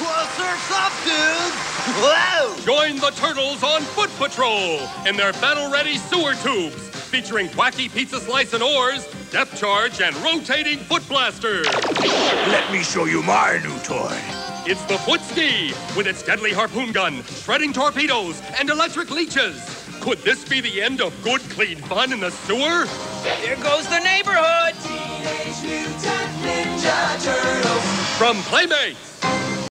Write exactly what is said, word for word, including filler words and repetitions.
Well, surf's up, dude! Whoa! Join the Turtles on Foot Patrol in their battle-ready sewer tubes, featuring wacky pizza slice and oars, depth charge, and rotating foot blasters. Let me show you my new toy. It's the Footski, with its deadly harpoon gun, shredding torpedoes, and electric leeches. Could this be the end of good, clean fun in the sewer? Here goes the neighborhood! Teenage Mutant Ninja Turtles. From Playmates.